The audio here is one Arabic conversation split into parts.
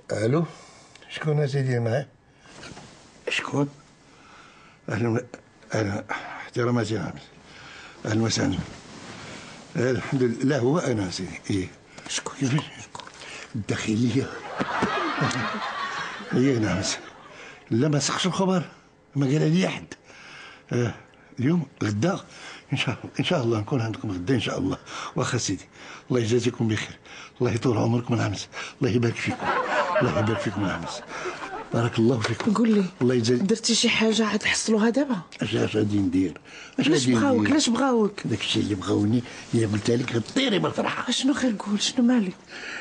الو، شكون اسيدي معاه؟ شكون؟ اهلا احتراماتي عامل. اهلا وسهلا. الحمد لله. لا هو انا سيدي. ايه شكون؟ الداخليه. ايه نعم. لا ما سقش الخبر، ما قال لي احد. اليوم غدا ان شاء الله نكون عندكم غدا ان شاء الله. واخا سيدي، الله يجازيكم بخير، الله يطول عمركم العمس، الله يبارك فيكم، الله يبارك فيكم العمس، بارك الله فيكم. قول لي، الله يجازيك. درتي شي حاجه عاد تحصلوها دابا؟ اش غادي ندير؟ علاش بغاوك؟ داكشي اللي بغاوني، الا قلت لك غطيري بالفرحه. شنو غير قول، شنو مالك؟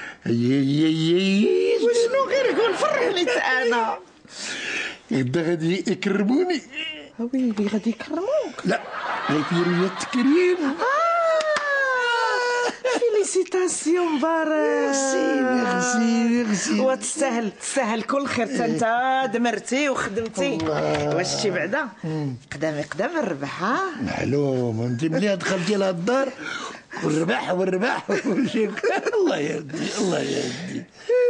وشنو غير قول، فرحني انا. غدا غادي يكرموني. حبيبي غادي يكرموك؟ لا، غيديروا لي التكريم. فيليسيتاسيون مبارك. ميرسي. وتستاهل كل خير. انت دمرتي وخدمتي. واش شتي بعدا قدام الربح؟ معلوم انت ملي دخلتي لهاد الدار والربح الله يهدي الله يهدي.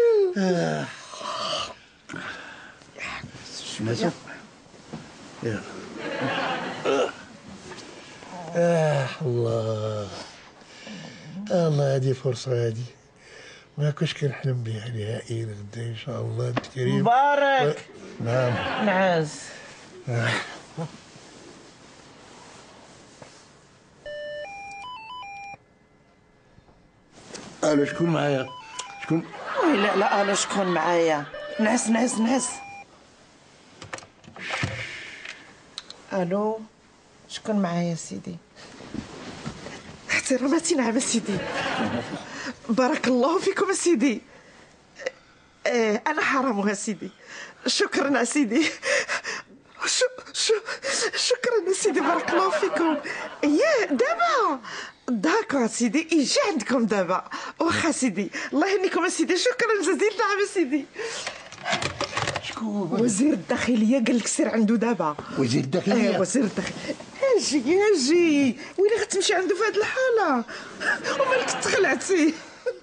شنو يلا. الله الله، هذه فرصة، هذه ما كنتش كنحلم بها نهائيا. غدا ان شاء الله انت كريم مبارك. نعم نعاس. الو، شكون معايا؟ شكون؟ لا انا شكون معايا؟ نعس. الو، شكون معايا سيدي؟ احتراماتي. نعم سيدي. بارك الله فيكم سيدي. انا حرامها سيدي. شكرا سيدي. شكرا سيدي، بارك الله فيكم. دابا داكور سيدي، يجي عندكم دابا. واخا سيدي، الله يهنيكم سيدي. شكرا جزيلا. نعم سيدي. شكون؟ وزير الداخليه قال لك سير عنده دابا. وزير الداخليه؟ وزير الداخليه. اجي وين غتمشي عنده في هذه الحاله؟ ومالك تخلعتي؟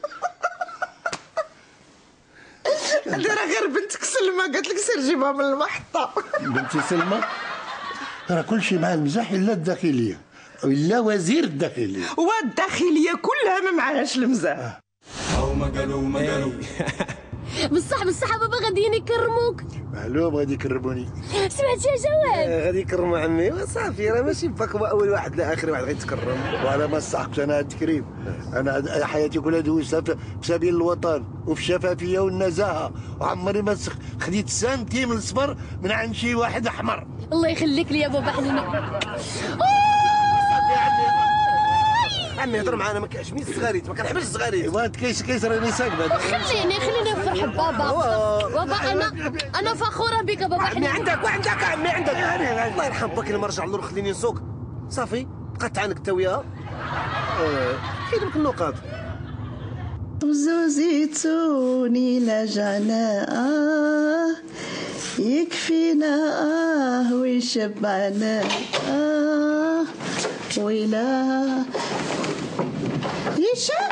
راه غير بنتك سلمى قالت لك سير جيبها من المحطه. بنتي سلمى؟ راه كلشي مع المزاح الا الداخليه، الا وزير الداخليه. والداخليه كلها ما معهاش المزاح. ما قالوا بصح بابا غاديين يكرموك. معلوم غادي يكرموني. سمعتي يا جواد؟ غادي يكرموا عمي. صافي راه ماشي باك هو اول واحد لا اخر واحد غيتكرم. وانا ما استحقش انا هاد التكريم. انا حياتي كلها دوزتها في سبيل الوطن وفي الشفافيه والنزاهه، وعمري ما خديت سنتيم الصفر من عند شي واحد احمر. الله يخليك لي يا بابا حنينه. عمي هضر معانا، ما كيعجبنيش الصغاريت، ما كنحبش الصغاريت. وانت كيسرني ساكبه. خليني نفرح بابا. بابا انا فخوره بك بابا عمي. حنينه. عندك عمي عندك. الله يرحم باك، الا ما رجع اللور خليني نسوق. صافي بقات عنك انت وياها. حيد لك النقاط. وزوزيتوني لجعنا يكفينا ويشبعنا ويلا يشا.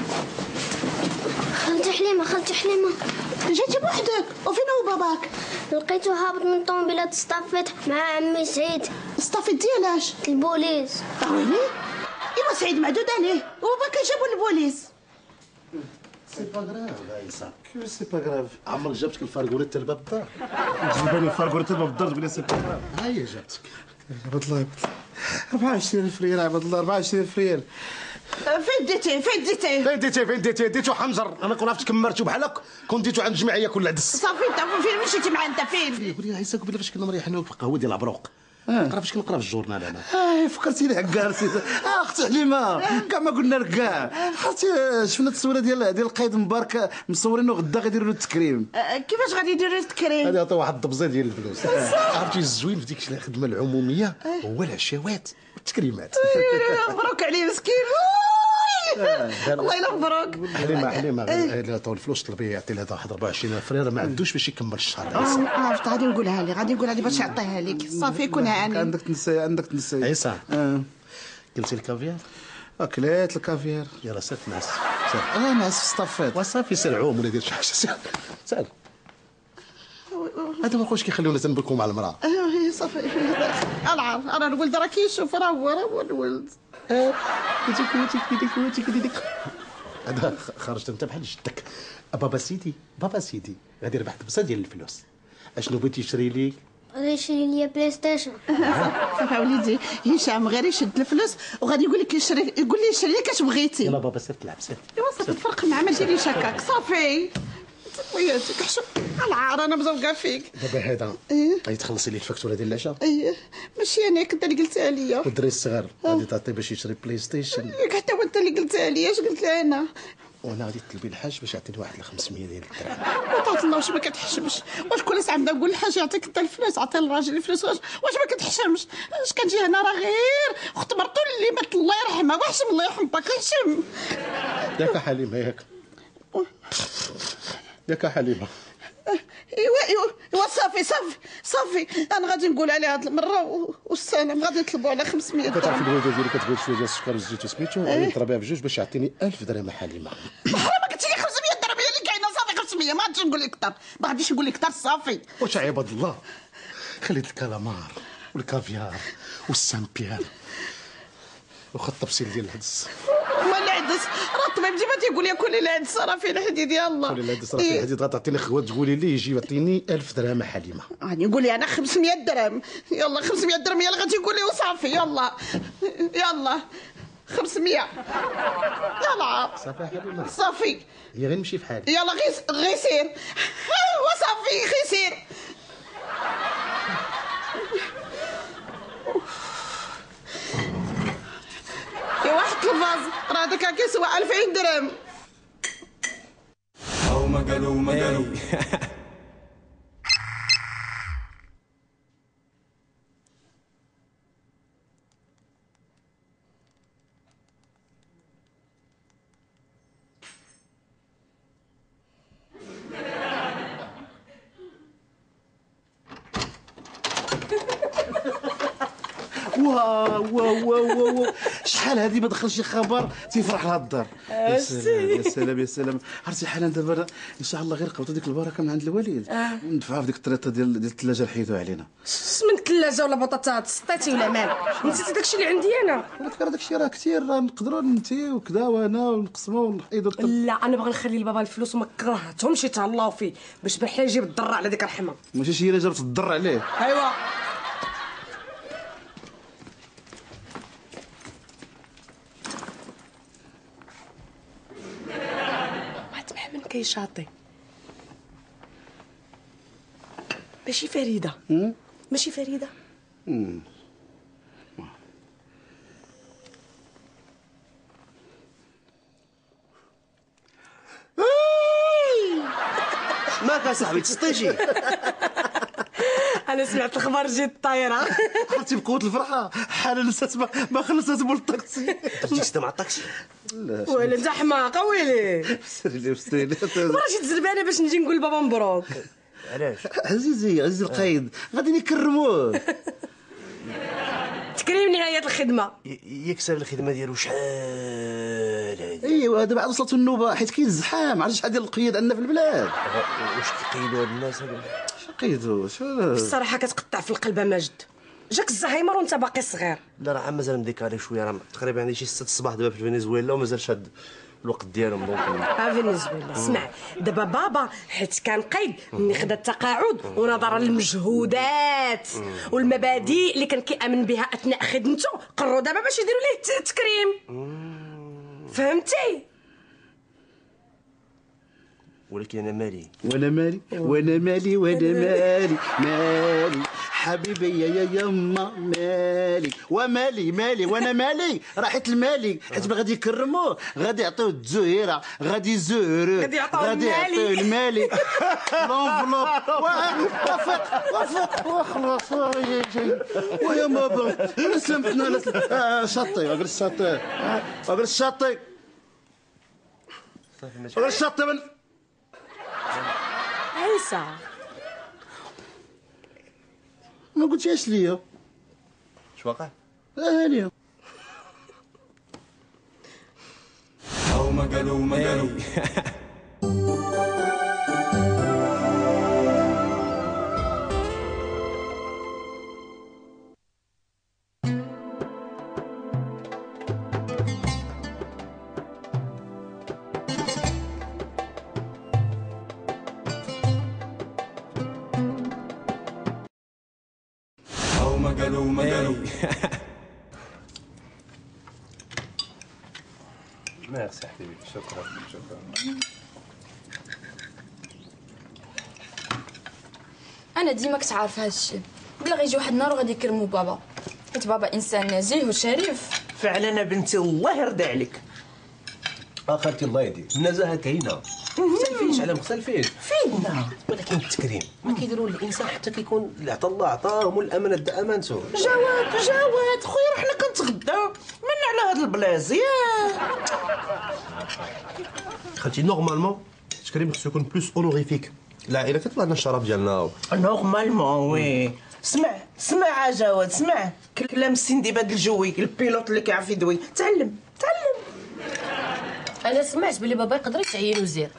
خالتي حليمة جيتي بوحدك؟ وفين هو باباك؟ لقيته هابط من طومبيلة صطفت مع عمي سعيد. صطفت ديالاش؟ البوليس. ويلي ايوا سعيد معدود عليه، وباباك جابوا البوليس. سي با غراف عيسى. كيف سي با غراف؟ عمرك جابتك الفارغوريت لباب الدار؟ جيباني الفارغوريت لباب الدار تقول لي سي با غراف. ها هي جابتك. عباد الله 24,000 ريال. عباد الله 24,000 ريال. فين ديتي؟ ديتو حنجر. انا كون عرفتك كمرتو بحالك كنت ديتو عند الجمعيه كل عدس. صافي انت فين مشيتي مع انت فين؟ قولي عيسى قبل فاش كنا مريحين في القهوه ديال عبروق. نقرا فاش كنقرا في الجورنال انا. فكرتيني هكا اختي حليمه كاع ما قلنا لك كاع. عرفتي شفنا التصويره ديال القايد مبارك مصورينه غدا غيديروا له التكريم. كيفاش غادي يديروا التكريم؟ غادي يعطيو واحد الضبزه ديال الفلوس. عرفتي الزوين في ديك الخدمه العموميه هو العشاوات والتكريمات. مبروك عليه مسكين. الله يلا مبروك. حليمه طول الفلوس طلبيه يعطي لهذا واحد 24,000 ريال ما عندوش باش يكمل الشهر. عرفت غادي نقولها لي باش يعطيها لك. صافي كون هاني. عندك تنسى عيسى. كلتي الكافيار؟ اكلات الكافيار. يلا سير نعس. نعس في الصفات. وصافي سير عوم ولا دير شي حاجه. سال هذا ما خوش كيخليونا تنبكوا مع المراه. هي صافي العار انا الولد راه كيشوف راه هو الولد. هذا خرجت انت بحال جدك. بابا سيدي غادي ربحت بزاف ديال الفلوس، اشنو بغيتي يشري ليك؟ غادي يشري لي بلاي ستيشن. صافي وليدي هشام غير يشد الفلوس وغادي يقول لك يقول لي شري لك اش بغيتي. يلا بابا سير تلعب سير. ايوا صافي الفرق مع ما ديريش هكاك صافي. وياتك حشو العار انا مزوقه فيك. دابا هذا غيتخلصي لي الفاكتوره ديال العشاء. ماشي انا كنت اللي قلتها ليا. والدري الصغار غادي تعطي باش يشري بلاي ستيشن. ياك حتى هو انت اللي قلتها ليا. اش قلت لها انا؟ وانا غادي تطلبي الحاج باش يعطيني واحد 500 ديال الدرهم. وطاط الله واش ما كتحشمش؟ واش كل ساعه نبدا نقول الحاج يعطيك انت الفلوس عطي للراجل الفلوس واش ما كتحشمش؟ اش كنجي هنا راه غير اخت مرتو اللي مات الله يرحمها. وحشم الله يحمطك حشم. ياك حليمه ياك حليمه. ايوا صافي انا غادي نقول عليها هاد المره والسلام. غادي نطلبوا على 500 درهم. كتعرفي الوالده ديالي كتبغي شويه ديال السكر والزيت وسميتو غادي نضربها بجوج باش يعطيني 1000 درهم حليمه. حرام قلتي لي 500 درهم هي اللي كاينه. صافي 500 ما غاديش نقول لك كثر. ما غاديش نقول لك كثر صافي. واش عباد الله خليت الكالامار والكافيار والسان بيير وخا الطبسيل ديال العدس. ما العدس راه الطبيب ديما تيقول لي كلي العدس راه فيه الحديد يلاه. كلي العدس راه فيه الحديد. غتعطيني خوات تقولي لي يجي يعطيني 1000 درهم حليمه. راني نقول لي انا 500 درهم. يلا 500 درهم هي اللي غادي تقول لي وصافي. يلا 500 يلا صافي حليمه صافي. هي غير نمشي في حالي. يلا غير سير وصافي غير سير. يا واحد الفاز راه داك كيسوى 2000 درهم. أو ما قالوا واو شحال هذه ما دخل شي خبر تيفرح لها الدار. يا سلام عرفتي حالا دابا ان شاء الله غير قبضوا ديك البركه من عند الوالد وندفعوا في ديك الطريطه ديال الثلاجه اللي حيدوا علينا. من الثلاجه ولا بطاطات سطيتي ولا مال؟ نسيتي داكشي اللي عندي انا. فكر داكشي راه كثير راه نقدروا ننتي وكذا وانا ونقسموا ونحيدوا. لا انا باغي نخلي لبابا الفلوس وما كرهتهمش يتهلاو فيه باش بحال يجيب الضر على ديك الرحمه. ماشي هي اللي جابت الضر عليه. ايوا من كيشاطي ماشي فريده. ماشي فريده. مالك يا صاحبي تسطيشي؟ انا سمعت الخبر جيت طايره. عرفتي بقوه الفرحه حالا نسات ما خلصت مول الطاكسي. درتي مع الطاكسي؟ ويلي انت حماقه ويلي. سيري واش تزربانه باش نجي نقول لبابا مبروك؟ علاش؟ عزيزي القايد غادي نكرموه. تكريم نهايه الخدمه. يكسب الخدمه ديالو شحال هادي؟ ايوا دابا عاد وصلت النوبه حيت كاين الزحام. عرفتي شحال ديال القياد عندنا في البلاد. واش كيقيدوا هاد الناس هادو؟ قيدوا الصراحه كتقطع في القلب ماجد. جاك الزهايمر وانت باقي صغير. لا راه مازال مديكاري شويه. راه تقريبا عندي شي 6 الصباح دابا في فنزويلا ومازال شاد الوقت ديالهم. دونك فنزويلا اسمع دابا بابا حيت كان قيد ملي خدا التقاعد ونظرا للمجهودات والمبادئ اللي كان كيامن بها اثناء خدمته قرروا دابا باش يديروا ليه التكريم. فهمتي؟ ولكن انا مالي مالي حبيبي يا يما مالي وانا مالي راحت المالي حيت غادي يكرموه غادي يعطيوه الزهيره غادي يزوروه غادي يعطيوه المالي لونفلوب وافق وخلاص ويا بابا انا سلمتنا شاطي غير الشاطي عيسى ما قلتيهاش ليا. اش واقع؟ هانيه أو ما قالوا قالوا ما قالوا. ميرسي حبيبي، شكرا شكرا. انا ديما كنت عارفه هذا الشيء، بلا غيجي واحد النهار وغادي يكرموا بابا، حيت بابا انسان نزيه وشريف. فعلا بنتي الله يرضي عليك. خالتي الله يهديك، النزاهه كاينه، مختلفينش على مختلفين فينا، ولكن التكريم ما كيديروا للانسان حتى كيكون اللي عطى الله عطاه والامانه دا امانته. جواد خويا حنا كنتغداو من على هاد البلاصه خالتي نورمالمون التكريم خصو يكون بلوس اونوريفيك. العائله كتطلع لنا الشراب ديالنا. نورمالمون وي. اسمع جواد، اسمع كلام السندي باد الجوي البيلوت اللي كيعرف يدوي. تعلم. انا سمعت بلي بابا يقدر يتعين وزير.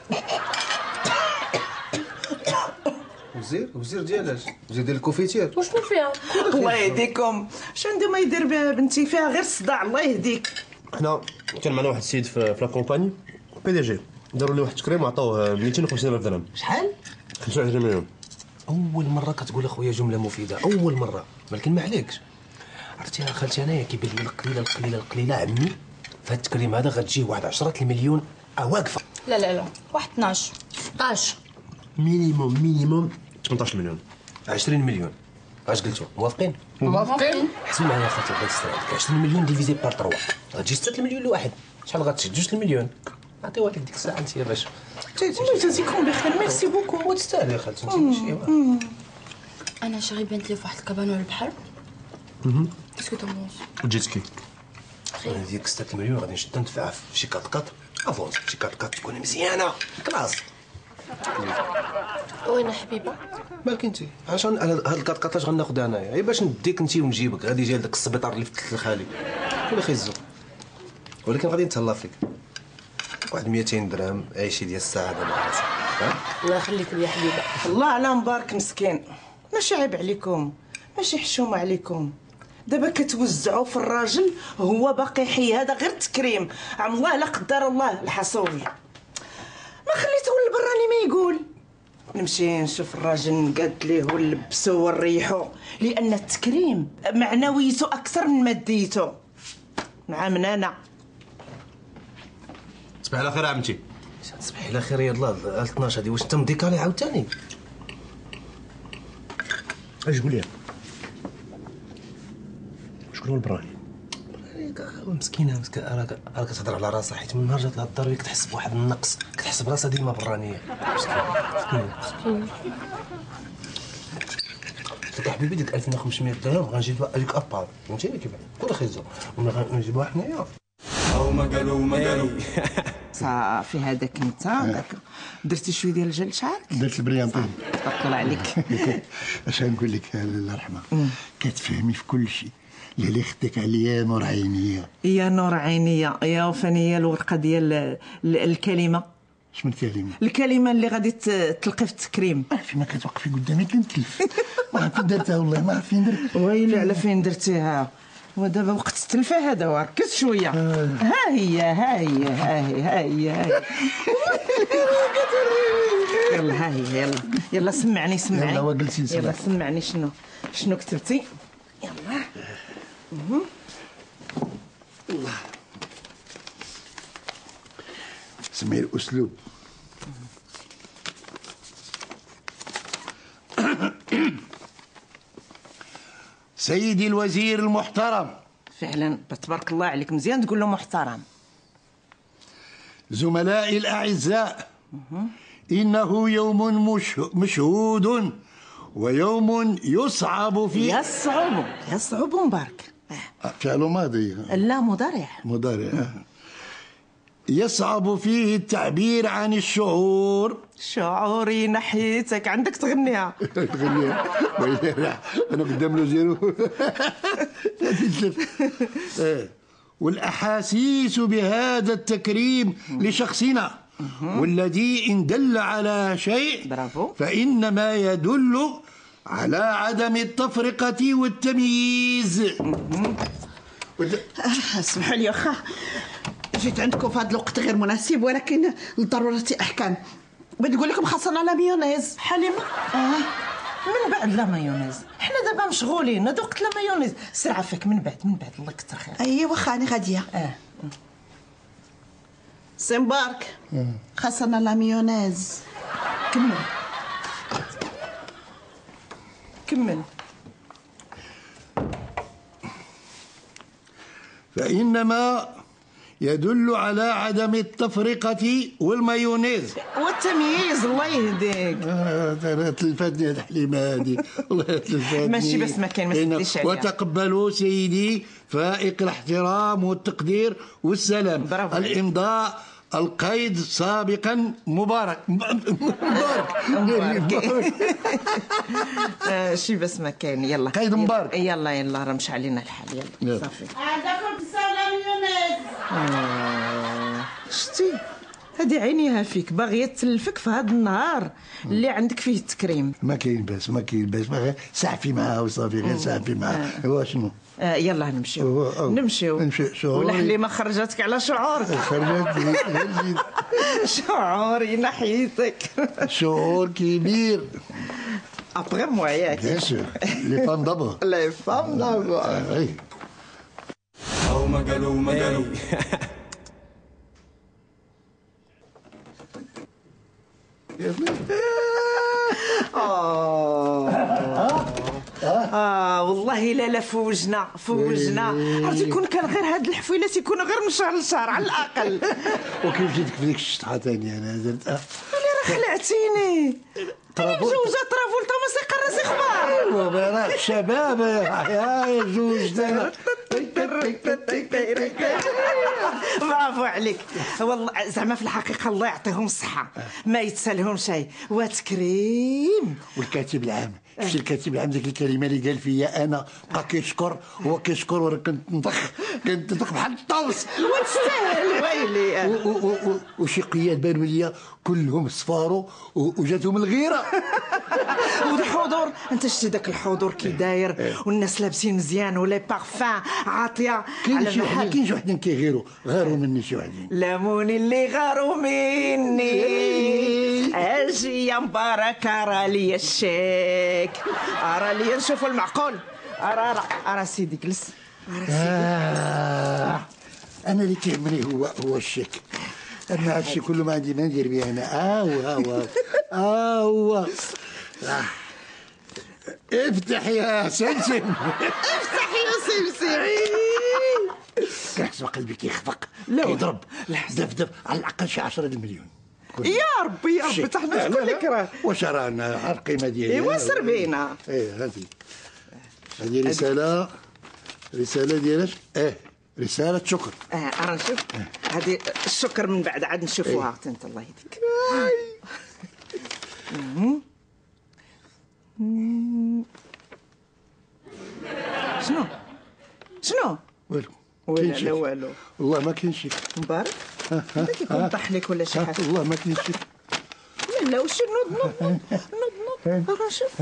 وزير ديالاش؟ وزير ديال الكوفيتير. وشنو فيها؟ الله يهديكم، اش عنده ما يدير بها بنتي؟ فيها غير الصداع. الله يهديك. حنا كان معنا واحد السيد في لا كومباني بي دي جي، داروا لي واحد التكريم وعطاوه 250,000 درهم. شحال؟ 25 مليون. اول مره كتقول اخويا جمله مفيده، اول مره، ولكن ما عليكش. عرفتي يا خالتي انايا كيبان لي القليله عمي في هذا التكريم هذا غتجي واحد 10 المليون واقفه. لا واحد 12 مينيموم 18 مليون 20 مليون. اش قلتوا؟ موافقين؟ حسبي معايا خالتي الله يستر عليك، 20 مليون ديفيزي بار 3 غتجي 6 المليون لواحد. شحال غتشد؟ 2 المليون. عطيوها لك ديك الساعه انت يا باشا. الله يجازيكم بخير، ميرسي بوكو. وتستاهلي يا خالتي انت ماشي. انا شغي بنت لي في واحد الكابانو على البحر. كيسكو تموز وجيت كي ديك 6 مليون غادي نشد ندفعها في شي كاط افونس، شي كاط تكون مزيانه كلاس. وين حبيبه؟ مالك انت؟ عشان هاد الكاط اش غناخدها انايا؟ غير باش نديك انت ونجيبك، غادي يجي لذاك السبيطار اللي في تلت الخالي ولا خيزو. ولكن غادي نتهلا فيك واحد 200 درهم عيشي ديال السعاده مع راسك. الله يخليك لي يا حبيبه. الله على مبارك مسكين، ماشي عيب عليكم، ماشي حشومه عليكم. دابا كتوزعوا في الراجل هو باقي حي، هذا غير تكريم. عم الله لا قدر الله الحصول، ما خليته البراني ما يقول. نمشي نشوف الراجل نقاد ليه ونلبسو ونريحو، لان التكريم معنويته اكثر من ماديته. نعم انا. تصبح على خير عمتي. تصبحي على خير يلاه. 12 هادي واش انت مديكالي عاوتاني؟ اش قول لي شكون هو البراني؟ مسكينه راك كتهضر على راسها، حيت من نهار جات لها الدار كتحس بواحد النقص، كتحس براسها ديما برانيه. مسكينه قلت لك حبيبي ديك 2500 درهم غنجيبها لك ابار، فهمتيني كيفاش؟ كل خيزو غنجيبوها حنايا. ما قالوا. صافي هذاك انت داك درتي شويه ديال الجل شعرك؟ درت البريانطين. تبارك الله عليك. اش غنقول لك الله يرحمها، كتفهمي في كل شيء. اللي خدك عليا نور عينيا. يا نور عينيا يا وفانيه الورقه ديال الكلمه. شنو الكلمه اللي غادي تلقي في التكريم. فيما كتوقفي قدامي كنتلف. ما عرفت فين درتها والله، ما عرفت فين درت. ويلي على فين درتيها. ودابا وقت التلفه هذا، وركز شويه. ها هي يلا ها هي يلا سمعني يلا وقلتي نسمع. يلا سمعني شنو كتبتي. يلا الله سمعي الاسلوب. سيدي الوزير المحترم. فعلا تبارك الله عليك، مزيان تقول له محترم. زملائي الأعزاء، إنه يوم مشهود ويوم يصعب فيه. يصعب مبارك. فعل ماضي. لا مضارع. يصعب فيه التعبير عن الشعور. شعوري ناحيتك عندك تغنيها. ويلي انا قدام الوزير. والاحاسيس بهذا التكريم لشخصنا، والذي ان دل على شيء برافو فانما يدل على عدم التفرقه والتمييز. اسمحوا لي واخا جيت عندكم في هذا الوقت غير مناسب، ولكن لضرورة احكام. بغيت نقول لكم خاصنا على مايونيز. حليمه من بعد لا مايونيز، حنا دابا مشغولين، هاد وقت لا مايونيز، سير عافاك من بعد الله يكثر خير. اي واخا انا غاديه. سي مبارك خاصنا لا مايونيز. كمل. فإنما يدل على عدم التفرقة والمايونيز والتمييز. الله يهديك. تلفتني هاد الحليمة هادي والله تلفتني. ماشي بس ما كاين، ما تديش عليها. وتقبلوا سيدي فائق الاحترام والتقدير والسلام. برافو. الإمضاء القيد سابقا مبارك. شي بس ما كاين. يلا قيد مبارك. يلا راه مشى علينا الحال. يلا صافي. عندكم تساو لا مايونيز. شتي هادي عينيها فيك، باغيه تلفك في هاد النهار اللي عندك فيه التكريم. ما كاين باس غير سعفي معاها وصافي، غير سعفي معاها. هو شنو؟ يلا نمشيو. ولا حليمه خرجتك على شعورك. خرجت شعوري ناحيتك. شعور كبير. ابغي موا ياك. بيان سور لي فام دابور. لي فام دابور. أو ما قالوا والله لا فوجنا. عرفتي يكون كان غير هاد الحفيلات يكونوا غير من شهر لشهر على الاقل. وكيف جيتك في ديك الشطحه ثاني انا درت راه خلعتيني. مجوجه طرافولتا ما سيقى راسي اخبار. ايوا راه شباب يا زوجتنا. برافو عليك والله. زعما في الحقيقه الله يعطيهم الصحه، ما يتسالهم شيء. وتكريم. والكاتب العام، شفتي الكاتب العام ذيك الكلمه اللي قال فيا انا بقى كيشكر هو كيشكر، وانا كنت نطخ بحال الطوس. وتستاهل ويلي. وشي قياد بانوا ليا كلهم صفاروا وجاتهم الغيره. والحضور، انت شتي داك الحضور كي داير، والناس لابسين مزيان ولي بارفان عاطيه على محل. كاين شي وحدين كيغيروا مني شي وحدين. لاموني اللي غاروا مني. اجي يا مبارك ارى لي الشيك، ارى لي نشوفوا المعقول. ارى سيدي جلس. انا اللي كيهمني هو الشيك. انا هادشي كله ما عندي ما ندير به انا. هو افتح يا سمسم. افتح يا سمسم. كنحس قلبي كيخفق كيضرب دف على الاقل شي 10 مليون. يا ربي تحنا شكون اللي كراه. واش رانا القيمه ديالي؟ ايوا سر بينا. هذه رساله ديال رساله شكر. راه نشوف هذه الشكر من بعد عاد نشوفوها. انت الله يهديك. شنو والو والله ما كاين شي. مبارك هذا كيكون طاح لك ولا شي حاجه. والله ما كاين شي. لا واش نوض راه شوف.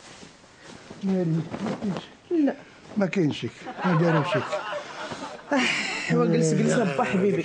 لا ما كاين شي، ما داروا شي. ايوا جلس با حبيبي.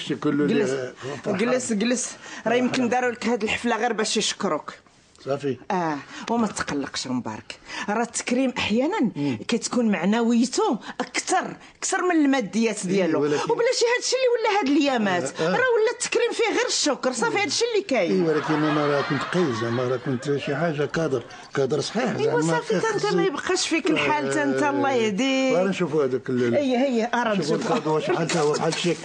جلس راه يمكن داروا لك هاد الحفله غير باش يشكروك. صافي. وما تقلقش مبارك، راه التكريم احيانا كتكون معنويته اكثر من الماديات ديالو. وبلا شي هادشي اللي ولا هاد الايامات راه ولا التكريم فيه غير الشكر. صافي هادشي اللي كاين. ولكن انا راه كنت قيز، زعما راه كنت شي حاجه كادر صحيح. ايوا صافي انت ما يبقاش فيك الحال. انت الله يهديك. راه نشوفوا هذاك هي راه نشوفوا الكادو شحال تا هو بحال الشيك.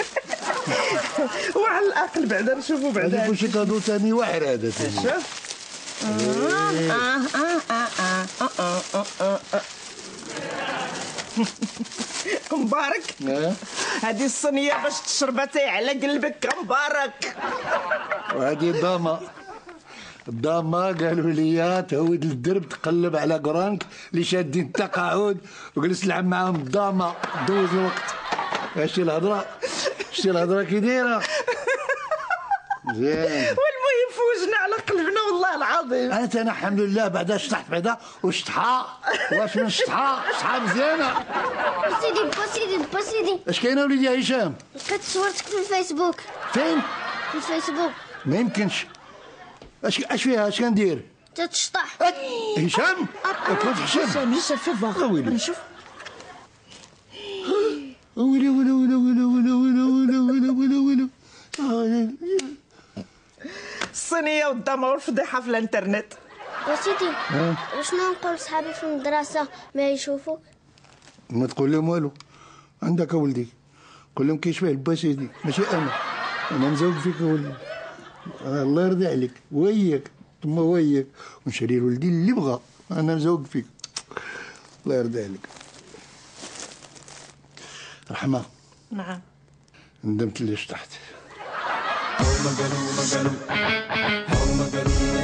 وعلى الاقل بعدا نشوفوا بعدا هذا شي كادو ثاني واعر هذا ثاني. شوف. مبارك هذه الصينيه باش تشربها على قلبك مبارك. وهذه الضامة قالوا لي تعود للدرب تقلب على قرانك اللي شادين التقاعد، وجلس نلعب معاهم الضامة دوز الوقت. شتي الهضره كي دايره مزيان. والمهم فوجنا على قلبنا والله العظيم. انا الحمد لله بعدا شطحت بعدا وشطحه. واش من شطحه مزيانه. بسيدي اش كاينه وليدي هشام؟ لقيت صورتك في الفيسبوك. فين؟ في الفيسبوك. ما يمكنش. اش فيها؟ اش كندير؟ تتشطح. هشام كيف هشام هشام في فاغ ويلي. نشوف. ويلي ويلي ويلي ويلي ويلي ويلي ويلي ويلي ويلي. الصينيه والدمار فضيحه في الانترنت. وسيدي شنو نقول صحابي في المدرسة ما يشوفوك؟ ما تقول لهم والو. عندك ولدي قول لهم كيشبه با سيدي ماشي انا مزوج فيك ولدي. الله يرضي عليك وياك ثم وياك ونشري لولدي اللي بغى. انا مزوج فيك الله يرضي عليك. رحمه نعم ندمت اللي شطحت. هما قالوا